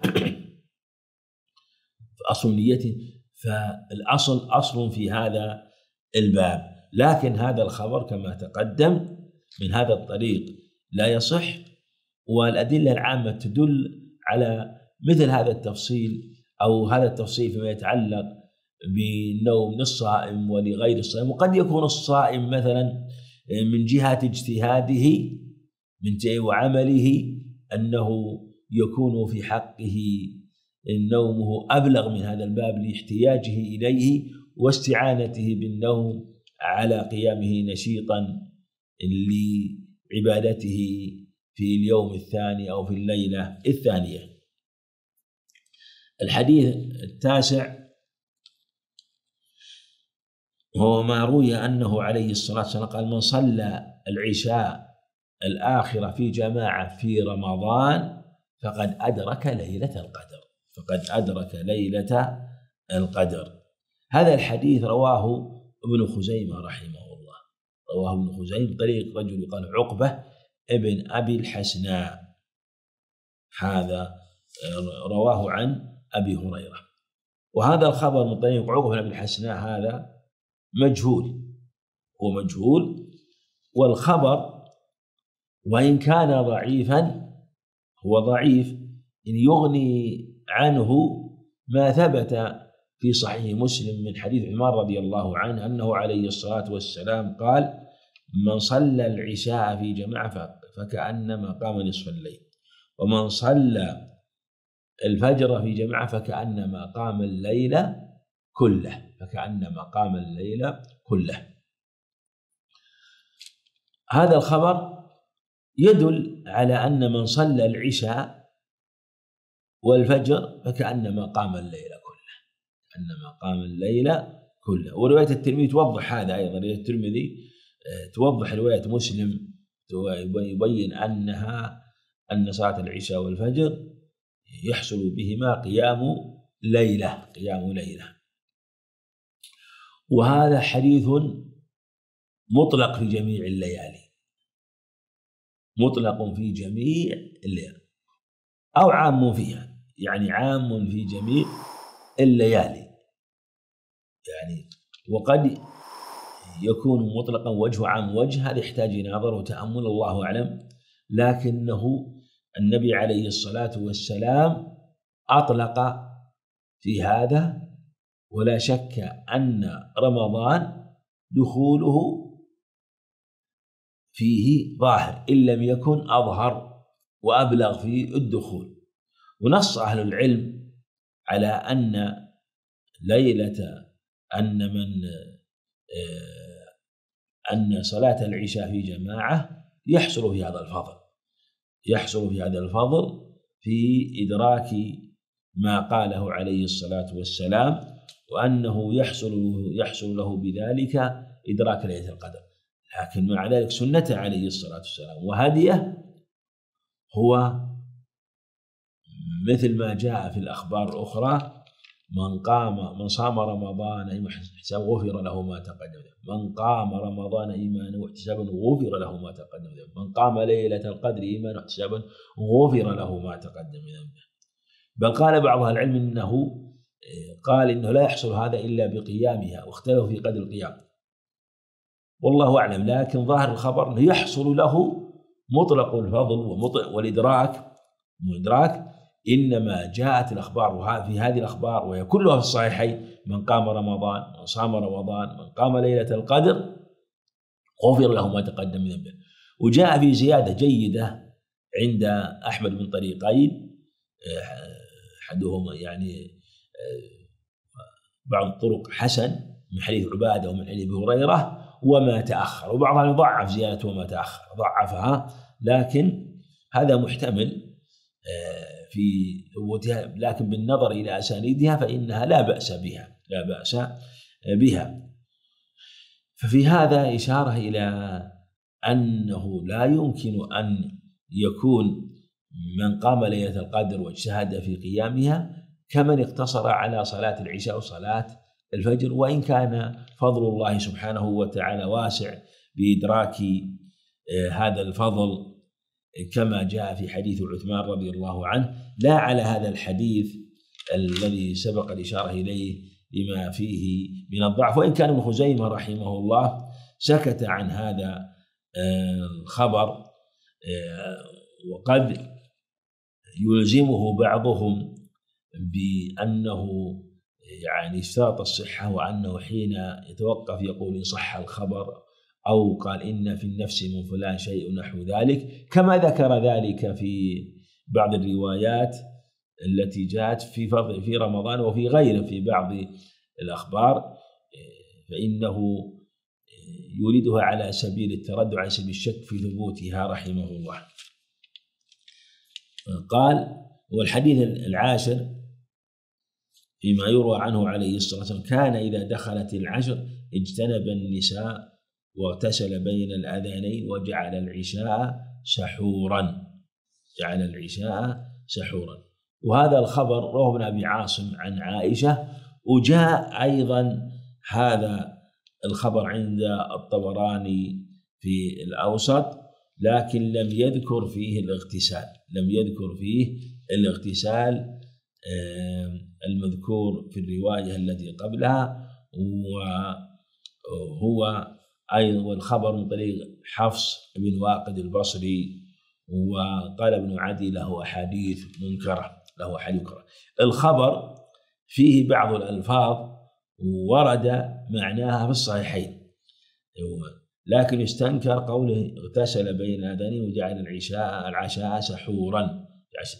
أصل نيتهم، فالأصل أصل في هذا الباب. لكن هذا الخبر كما تقدم من هذا الطريق لا يصح، والأدلة العامة تدل على مثل هذا التفصيل أو هذا التفصيل فيما يتعلق بالنوم للصائم ولغير الصائم. وقد يكون الصائم مثلا من جهة اجتهاده من وعمله أنه يكون في حقه نومه أبلغ من هذا الباب لاحتياجه إليه واستعانته بالنوم على قيامه نشيطا لعبادته في اليوم الثاني أو في الليلة الثانية. الحديث التاسع هو ما روي أنه عليه الصلاة والسلام قال من صلى العشاء الآخرة في جماعة في رمضان فقد أدرك ليلة القدر، فقد أدرك ليلة القدر. هذا الحديث رواه ابن خزيمة رحمه الله، رواه ابن خزيمة طريق رجل يقال عقبة ابن أبي الحسناء، هذا رواه عن أبي هريرة. وهذا الخبر من طريق عقبة بن أبي الحسناء هذا مجهول، هو مجهول، والخبر وإن كان ضعيفا هو ضعيف إن يغني عنه ما ثبت في صحيح مسلم من حديث عمر رضي الله عنه أنه عليه الصلاة والسلام قال من صلى العشاء في جماعة فكأنما قام نصف الليل، ومن صلى الفجر في جماعة فكأنما قام الليل كله، فكأنما قام الليل كله. هذا الخبر يدل على أن من صلى العشاء والفجر فكأنما قام الليل كله، كأنما قام الليل كله. ورواية الترمذي توضح هذا أيضا، رواية الترمذي توضح رواية مسلم يبين أنها أن صلاة العشاء والفجر يحصل بهما قيام ليلة، قيام ليلة. وهذا حديث مطلق في جميع الليالي، مطلق في جميع الليالي. أو عام فيها، يعني عام في جميع الليالي يعني. وقد يكون مطلقا وجه عام وجه، هذا يحتاج إلى نظر وتأمل، الله أعلم. لكنه النبي عليه الصلاة والسلام أطلق في هذا، ولا شك أن رمضان دخوله فيه ظاهر إن لم يكن أظهر وأبلغ في الدخول. ونص أهل العلم على أن ليلة أن من أن صلاة العشاء في جماعة يحصل في هذا الفضل، يحصل في هذا الفضل في إدراك ما قاله عليه الصلاة والسلام، وأنه يحصل يحصل له بذلك إدراك ليلة القدر. لكن مع ذلك سنته عليه الصلاة والسلام وهديه هو مثل ما جاء في الأخبار الأخرى: من قام من صام رمضان إيمانا واحتسابا غفر له ما تقدم، من قام رمضان إيمانا واحتسابا غفر له ما تقدم، من قام ليلة القدر إيمانا واحتسابا غفر له ما تقدم من ذنبه. بل قال بعض أهل العلم إنه قال إنه لا يحصل هذا إلا بقيامها، واختلفوا في قدر القيام، والله أعلم. لكن ظاهر الخبر أنه يحصل له مطلق الفضل والإدراك والإدراك إنما جاءت الأخبار في هذه الأخبار، وهي كلها في الصحيحين: من قام رمضان، من صام رمضان، من قام ليلة القدر غفر له ما تقدم من ذنبه. وجاء في زيادة جيدة عند أحمد من طريقين، أحدهما يعني بعض الطرق حسن من حديث عبادة ومن حديث أبي هريرة وما تأخر، وبعضها يضعف زيادة وما تأخر، ضعفها، لكن هذا محتمل في ثبوتها، لكن بالنظر إلى أسانيدها فإنها لا بأس بها، لا بأس بها. ففي هذا إشارة إلى أنه لا يمكن أن يكون من قام ليلة القدر واجتهد في قيامها كمن اقتصر على صلاة العشاء وصلاة الفجر، وإن كان فضل الله سبحانه وتعالى واسع بإدراك هذا الفضل كما جاء في حديث عثمان رضي الله عنه، لا على هذا الحديث الذي سبق الإشارة إليه لما فيه من الضعف. وإن كان ابن خزيمة رحمه الله سكت عن هذا الخبر، وقد يلزمه بعضهم بأنه يعني اشترط الصحة، وأنه حين يتوقف يقول إن صح الخبر، أو قال إن في النفس من فلان شيء نحو ذلك، كما ذكر ذلك في بعض الروايات التي جاءت في فضل في رمضان وفي غيره في بعض الأخبار، فإنه يريدها على سبيل التردد، على سبيل الشك في ثبوتها رحمه الله. قال: والحديث العاشر فيما يروى عنه عليه الصلاة والسلام: كان إذا دخلت العشر اجتنب النساء واغتسل بين الأذانين وجعل العشاء سحورا، جعل العشاء سحورا. وهذا الخبر رواه ابن أبي عاصم عن عائشة، وجاء أيضا هذا الخبر عند الطبراني في الأوسط، لكن لم يذكر فيه الاغتسال، لم يذكر فيه الاغتسال المذكور في الرواية التي قبلها. وهو أيضا والخبر من طريق حفص بن واقد البصري، وقال ابن عدي له أحاديث منكرة، له أحاديث منكرة. الخبر فيه بعض الألفاظ ورد معناها في الصحيحين، لكن استنكر قوله اغتسل بين الأذانين وجعل العشاء العشاء سحورا.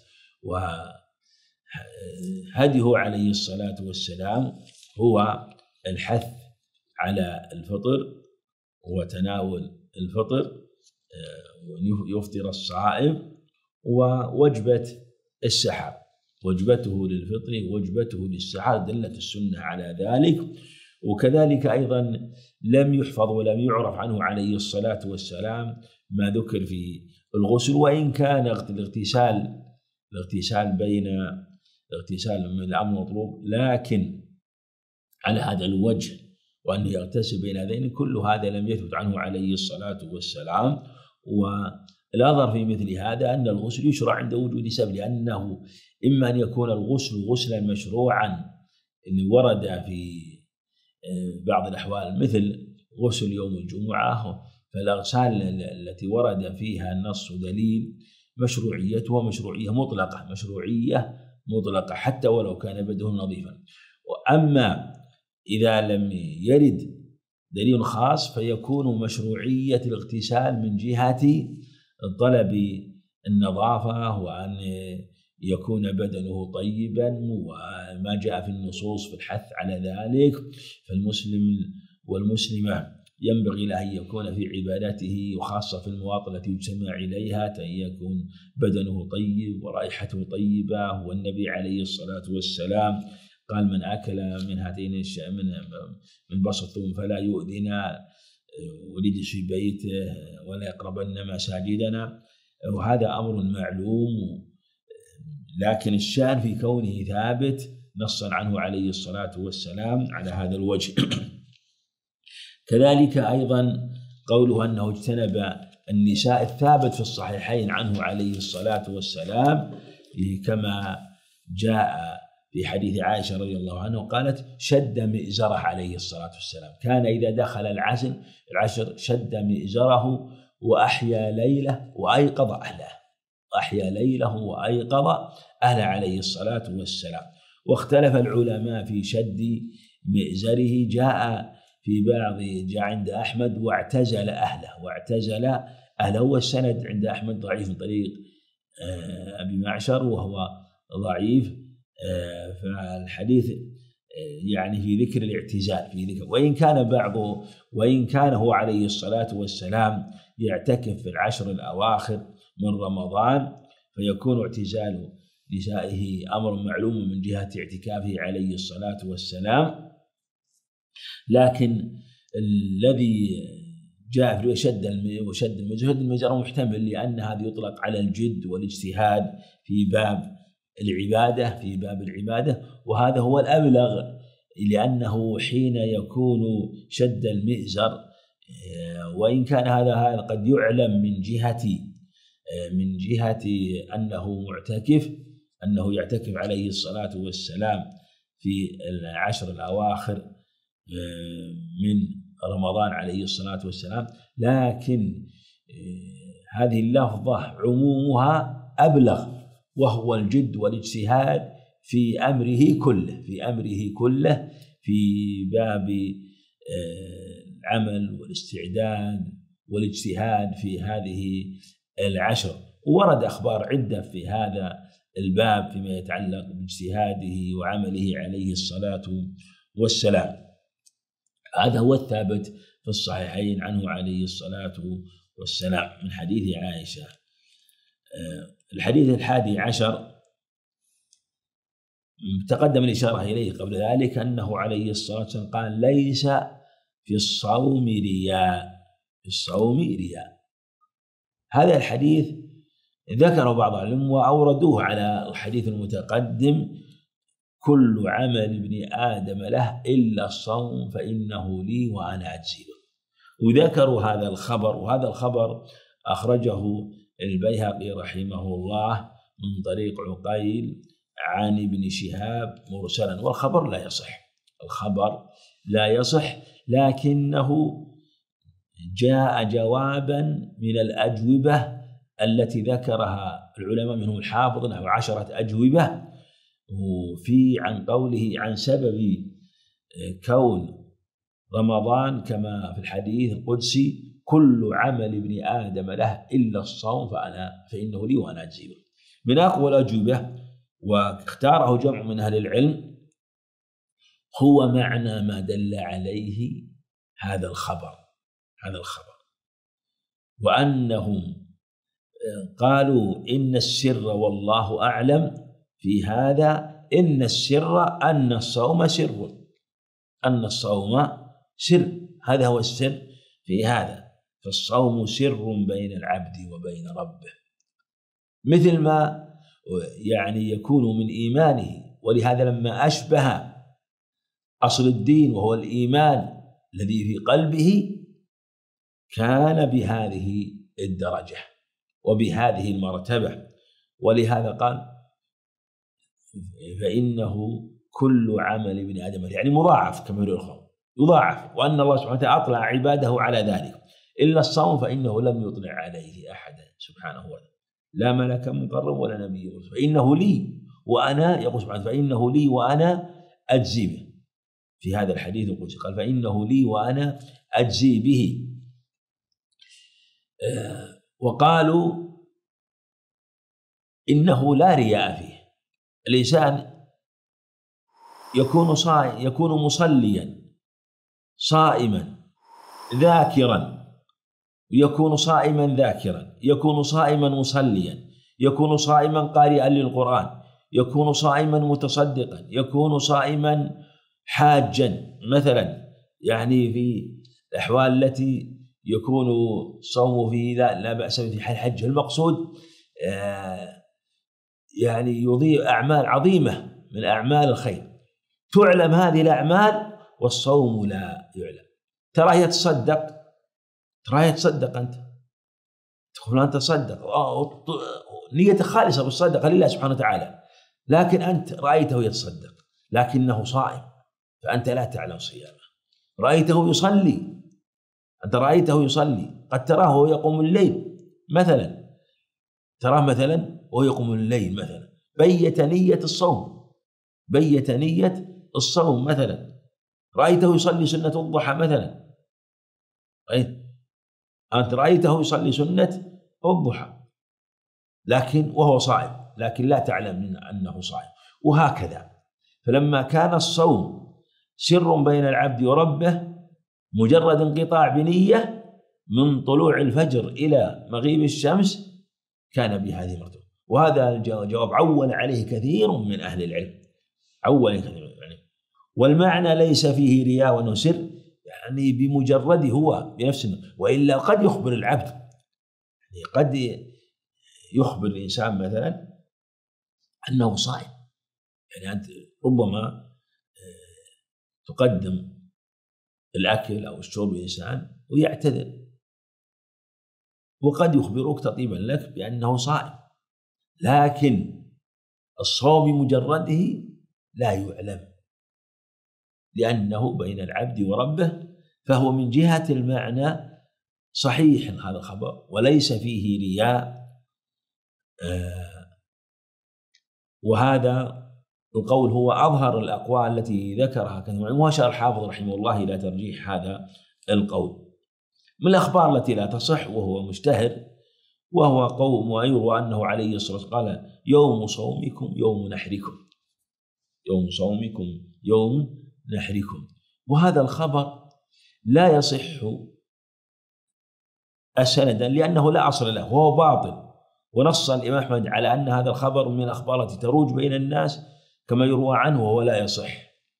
وهديه عليه الصلاة والسلام هو الحث على الفطر وتناول الفطر ويفطر الصائم، ووجبة السحر، وجبته للفطر وجبته للسحر، دلت السنة على ذلك. وكذلك أيضا لم يحفظ ولم يعرف عنه عليه الصلاة والسلام ما ذكر في الغسل، وإن كان الاغتسال الاغتسال بين الاغتسال من الأمر مطلوب، لكن على هذا الوجه وأن يغتسل بين هذين، كل هذا لم يثبت عنه عليه الصلاة والسلام. الأظهر في مثل هذا أن الغسل يشرع عند وجود سبب، لأنه إما أن يكون الغسل غسلا مشروعا اللي ورد في بعض الأحوال مثل غسل يوم الجمعة، فالأغسال التي ورد فيها النص دليل مشروعيتها مشروعية مطلقة مشروعية مطلقة حتى ولو كان بدءه نظيفا. وأما إذا لم يرد دليل خاص فيكون مشروعية الاغتسال من جهة طلب النظافة وأن يكون بدنه طيبا وما جاء في النصوص في الحث على ذلك. فالمسلم والمسلمة ينبغي له أن يكون في عبادته وخاصة في المواطن التي يجتمع إليها أن يكون بدنه طيب ورائحته طيبة. والنبي عليه الصلاة والسلام قال: من أكل من هاتين من من بصل ثوم فلا يؤذنا ولجلس في بيته ولا يقربن مساجدنا. وهذا أمر معلوم، لكن الشأن في كونه ثابت نصا عنه عليه الصلاة والسلام على هذا الوجه. كذلك أيضا قوله أنه اجتنب النساء الثابت في الصحيحين عنه عليه الصلاة والسلام، كما جاء في حديث عائشة رضي الله عنه قالت: شد مئزره عليه الصلاة والسلام، كان إذا دخل العشر العشر شد مئزره وأحيا ليله وأيقظ أهله أحيا ليله وأيقظ أهله عليه الصلاة والسلام. واختلف العلماء في شد مئزره، جاء في بعض جاء عند أحمد واعتزل أهله واعتزل أهله والسند عند أحمد ضعيف من طريق أبي معشر وهو ضعيف. فالحديث يعني في ذكر الاعتزال في ذكر وإن كان بعضه وإن كان هو عليه الصلاة والسلام يعتكف في العشر الأواخر من رمضان، فيكون اعتزال نسائه أمر معلوم من جهة اعتكافه عليه الصلاة والسلام. لكن الذي جاء في شد وشد المجهد المجر محتمل، لأن هذا يطلق على الجد والاجتهاد في باب العبادة في باب العبادة وهذا هو الأبلغ، لأنه حين يكون شد المئزر وإن كان هذا هذا قد يعلم من جهة من جهة أنه معتكف أنه يعتكف عليه الصلاة والسلام في العشر الأواخر من رمضان عليه الصلاة والسلام، لكن هذه اللفظة عمومها أبلغ، وهو الجد والاجتهاد في أمره كله في أمره كله في باب العمل والاستعداد والاجتهاد في هذه العشر. ورد أخبار عدة في هذا الباب فيما يتعلق باجتهاده وعمله عليه الصلاة والسلام. هذا هو الثابت في الصحيحين عنه عليه الصلاة والسلام من حديث عائشة. الحديث الحادي عشر تقدم الإشارة إليه قبل ذلك أنه عليه الصلاة والسلام قال: ليس في الصوم رياء في الصوم رياء. هذا الحديث ذكر بعض العلماء وأوردوه على الحديث المتقدم: كل عمل ابن آدم له إلا الصوم فإنه لي وأنا أجزي به. وذكروا هذا الخبر، وهذا الخبر أخرجه البيهقي رحمه الله من طريق عقيل عن ابن شهاب مرسلا، والخبر لا يصح الخبر لا يصح لكنه جاء جوابا من الأجوبة التي ذكرها العلماء منهم الحافظ نحو عشرة أجوبة وفي عن قوله عن سبب كون رمضان كما في الحديث القدسي: كل عمل ابن آدم له إلا الصوم فأنا فإنه لي وأنا أجزي به. من أقوى الأجوبة واختاره جمع من أهل العلم هو معنى ما دل عليه هذا الخبر هذا الخبر وأنهم قالوا إن السر والله أعلم في هذا، إن السر أن الصوم سر أن الصوم سر هذا هو السر في هذا، فالصوم سر بين العبد وبين ربه، مثل ما يعني يكون من إيمانه. ولهذا لما أشبه أصل الدين وهو الإيمان الذي في قلبه كان بهذه الدرجة، وبهذه المرتبة. ولهذا قال فإنه كل عمل ابن آدم يعني مضاعف كما يقول الأخوة يضاعف، وأن الله سبحانه وتعالى أطلع عباده على ذلك، إلا الصوم فإنه لم يطلع عليه أحدا سبحانه وتعالى، لا ملك مقرب ولا نبي، فإنه لي وأنا يقول سبحانه فإنه لي وأنا أجزي به. في هذا الحديث القدسي قال فإنه لي وأنا أجزي به. آه وقالوا إنه لا رياء فيه، الإنسان يكون صائم يكون مصليا صائما ذاكرا، يكون صائما ذاكرا، يكون صائما مصليا، يكون صائما قارئا للقرآن، يكون صائما متصدقا، يكون صائما حاجا مثلا، يعني في الأحوال التي يكون الصوم فيه لا, لا بأس به في حال حج. المقصود آه يعني يضيء أعمال عظيمة من أعمال الخير، تعلم هذه الأعمال والصوم لا يعلم. ترى يتصدق ترى يتصدق أنت تقول أنت تصدق نية خالصة بالصدقة لله سبحانه وتعالى، لكن أنت رأيته يتصدق لكنه صائم فأنت لا تعلم صيامه. رأيته يصلي أنت رأيته يصلي، قد تراه يقوم الليل مثلا، تراه مثلا وهو يقوم الليل مثلا، بيت نية الصوم بيت نية الصوم مثلا. رأيته يصلي سنة الضحى مثلا، رأيت أنت رأيته يصلي سنة الضحى لكن وهو صائم، لكن لا تعلم أنه صائم. وهكذا فلما كان الصوم سر بين العبد وربه مجرد انقطاع بنية من طلوع الفجر إلى مغيب الشمس كان بهذه المرتبة. وهذا الجواب عول عليه كثير من أهل العلم، عول كثير من أهل العلم. والمعنى ليس فيه رياء ونسر يعني بمجرد هو بنفسه، وإلا قد يخبر العبد، يعني قد يخبر الإنسان مثلا أنه صائم، يعني أنت ربما تقدم الأكل أو الشرب للإنسان ويعتذر، وقد يخبرك تطيبا لك بأنه صائم، لكن الصوم مجرده لا يعلم لأنه بين العبد وربه، فهو من جهة المعنى صحيح هذا الخبر وليس فيه رياء. آه وهذا القول هو أظهر الأقوال التي ذكرها كثير، وأشار الحافظ رحمه الله إلى ترجيح هذا القول. من الأخبار التي لا تصح وهو مشتهر وهو قول ويروى أنه عليه الصلاة والسلام قال يوم صومكم يوم نحركم، يوم صومكم يوم نحركم. وهذا الخبر لا يصح سندا لأنه لا أصل له وهو باطل، ونص الإمام أحمد على أن هذا الخبر من الأخبار التي تروج بين الناس كما يروى عنه وهو لا يصح،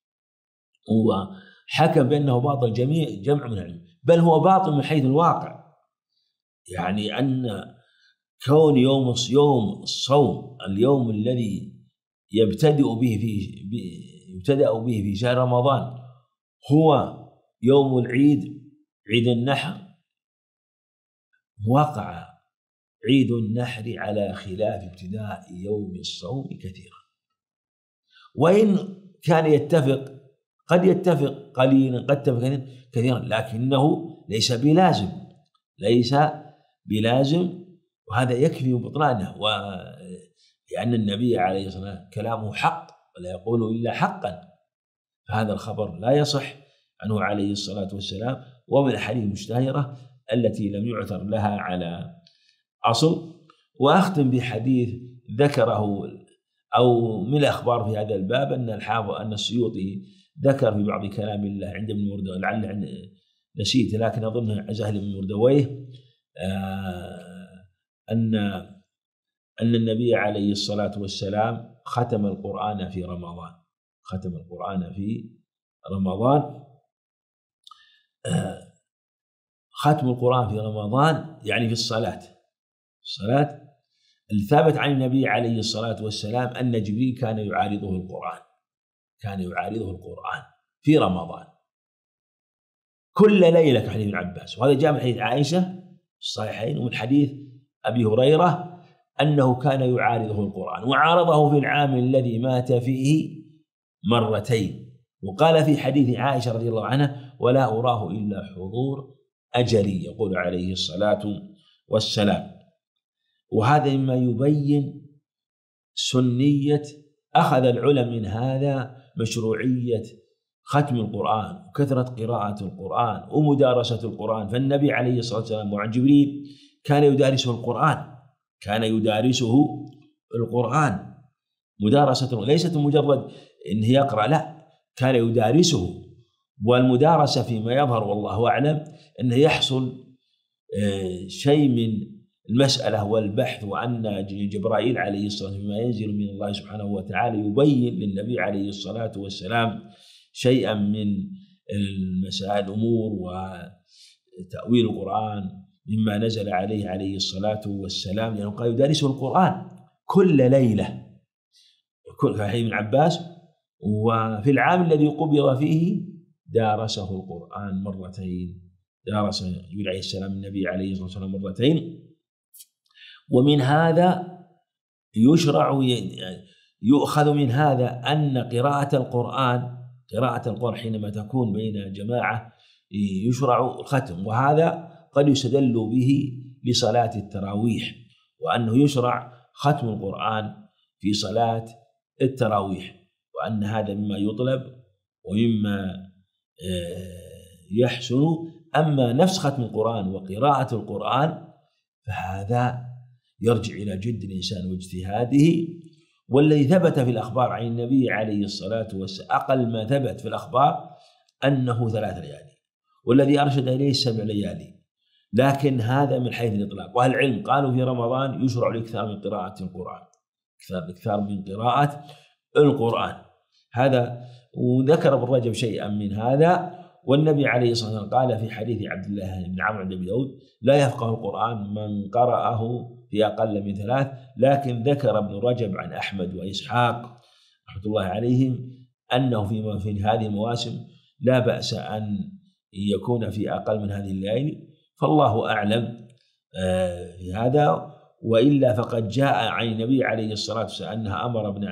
وحكم بأنه باطل جميع جمع من العلم، بل هو باطل من حيث الواقع، يعني أن كون يوم يوم الصوم اليوم الذي يبتدئ به في يبتدأ به في شهر رمضان هو يوم العيد عيد النحر، وقع عيد النحر على خلاف ابتداء يوم الصوم كثيرا، وإن كان يتفق قد يتفق قليلا قد يتفق كثيرا لكنه ليس بلازم ليس بلازم وهذا يكفي بطلانه، ولأن النبي عليه الصلاة والسلام كلامه حق ولا يقول إلا حقا، فهذا الخبر لا يصح عنه عليه الصلاة والسلام، ومن الأحاديث المشتهرة التي لم يعثر لها على أصل. وأختم بحديث ذكره أو من الأخبار في هذا الباب أن الحافظ أن السيوطي ذكر في بعض كلام الله عند ابن مردويه، لعل نسيت لكن أظن عزاه ابن مردويه أن أن النبي عليه الصلاة والسلام ختم القرآن في رمضان ختم القرآن في رمضان ختم القرآن في رمضان يعني في الصلاة الصلاة الثابت عن النبي عليه الصلاة والسلام أن جبريل كان يعارضه القرآن كان يعارضه القرآن في رمضان كل ليلة كحديث ابن عباس، وهذا جاء من حديث عائشة الصحيحين ومن حديث أبي هريرة أنه كان يعارضه القرآن، وعارضه في العام الذي مات فيه مرتين. وقال في حديث عائشة رضي الله عنها: ولا أراه إلا حضور أجلي، يقول عليه الصلاة والسلام. وهذا مما يبين سنية أخذ العلماء من هذا مشروعية ختم القرآن وكثرة قراءة القرآن ومدارسة القرآن. فالنبي عليه الصلاة والسلام وعن جبريل كان يدارسه القرآن كان يدارسه القرآن مدارسة ليست مجرد إن يقرأ، لا، كان يدارسه. والمدارسة فيما يظهر والله أعلم أنه يحصل شيء من المسألة والبحث، وأن جبرائيل عليه الصلاة والسلام فيما ينزل من الله سبحانه وتعالى يبين للنبي عليه الصلاة والسلام شيئا من المسائل الأمور وتأويل القرآن مما نزل عليه عليه الصلاة والسلام، لأنه قال يدارسه القرآن كل ليلة كل حديث ابن عباس. وفي العام الذي قبض فيه دارسه القرآن مرتين، دارس جبريل عليه السلام النبي عليه الصلاة والسلام مرتين. ومن هذا يشرع يؤخذ من هذا أن قراءة القرآن قراءة القرآن حينما تكون بين جماعة يشرع الختم، وهذا قد يستدل به لصلاة التراويح، وأنه يشرع ختم القرآن في صلاة التراويح، وأن هذا مما يطلب ومما يحسن. أما نفس ختم القرآن وقراءة القرآن فهذا يرجع إلى جد الإنسان واجتهاده. والذي ثبت في الأخبار عن النبي عليه الصلاة والسلام أقل ما ثبت في الأخبار أنه ثلاث ليالي، والذي أرشد إليه سبع ليالي، لكن هذا من حيث الإطلاق. وأهل العلم قالوا في رمضان يشرع الإكثار من قراءة القرآن، الإكثار من قراءة القرآن هذا. وذكر ابن رجب شيئا من هذا. والنبي عليه الصلاة والسلام قال في حديث عبد الله بن عمرو عند أبي داود: لا يفقه القرآن من قرأه في أقل من ثلاث. لكن ذكر ابن رجب عن أحمد وإسحاق رحمة الله عليهم أنه في في هذه المواسم لا بأس أن يكون في أقل من هذه الليالي، فالله أعلم في هذا. وإلا فقد جاء عن النبي عليه الصلاة والسلام أنها أمر ابن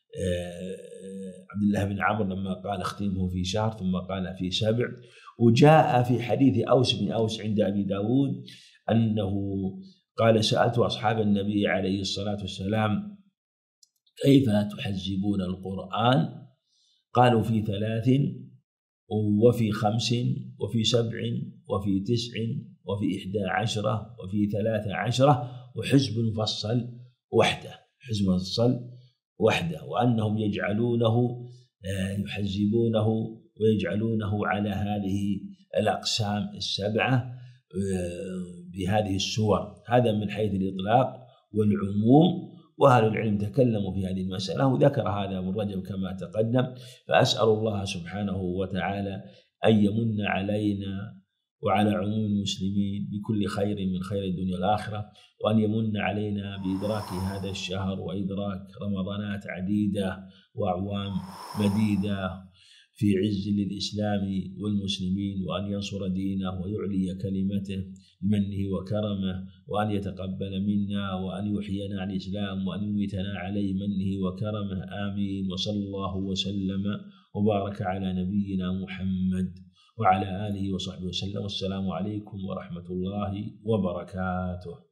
عبد الله بن عمرو لما قال اختمه في شهر ثم قال في سبع. وجاء في حديث أوس بن أوس عند أبي داود أنه قال: سألت أصحاب النبي عليه الصلاة والسلام كيف تحزبون القرآن؟ قالوا: في ثلاث وفي خمس وفي سبع وفي تسع وفي إحدى عشرة وفي ثلاث عشرة وحزب مفصل وحده، حزب مفصل وحده. وأنهم يجعلونه يحزبونه ويجعلونه على هذه الأقسام السبعة بهذه السور. هذا من حيث الإطلاق والعموم. وأهل العلم تكلموا في هذه المسألة وذكر هذا ابن رجب كما تقدم. فأسأل الله سبحانه وتعالى أن يمن علينا وعلى عموم المسلمين بكل خير من خير الدنيا والآخرة، وأن يمن علينا بإدراك هذا الشهر وإدراك رمضانات عديدة وأعوام مديدة في عز للإسلام والمسلمين، وأن ينصر دينه ويعلي كلمته بمنه وكرمه، وأن يتقبل منا وأن يحيينا على الإسلام وأن يميتنا عليه منه وكرمه. آمين. وصلى الله وسلم وبارك على نبينا محمد وعلى آله وصحبه وسلم. والسلام عليكم ورحمة الله وبركاته.